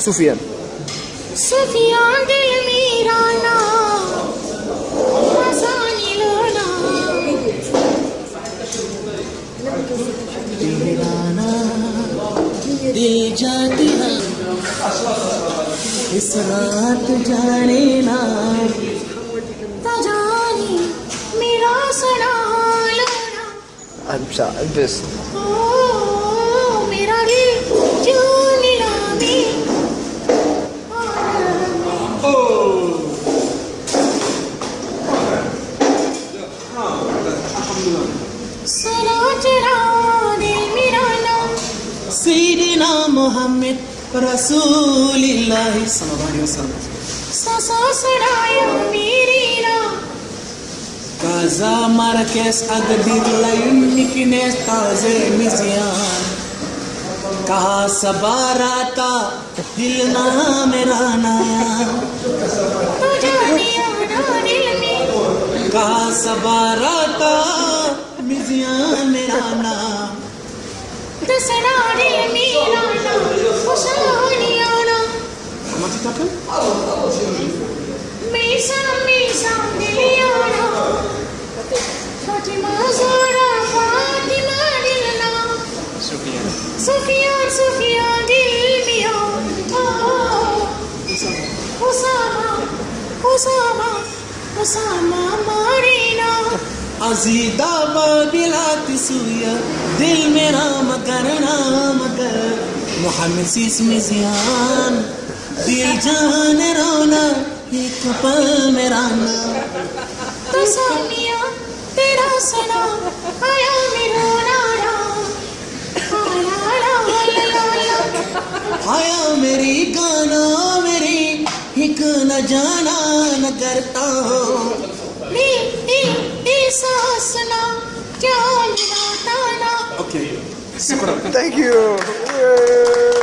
सुफियान सुफियान दिल मेरा ना आसानी लोना तेरा ना दिल जाती ना इस रात जाने ना जानी मेरा सना लोना अच्छा बस ओ मेरा दिल क्यों नीलामी सना चढ़ा दिल मेरा ना सैयदना मोहम्मद रसूलुल्लाह सल्लल्लाहु अलैहि वसल्लम ससा सराया मेरी ना Kaza Marques Agadir Layun Nikines Taze Mizian Kaha Sabarata Dilna Merana Kaha Sabarata Mizian Merana Dasana dil mirana Usahaniana Mati takkan? Misam diliana Fatima Zara Fatima dilna Sufiyan dil miya Usama Marina Azida Babilat Suya Dil Mera Magarna Magar Muhammad Sis Mizian Dil Jaan Rona एक पल मेरा ना तो सानिया तेरा सना आया मेरा नारा आया मेरी गाना मेरी एक न जाना न करता हो सासना क्या मिलाता ना ओके Thank you.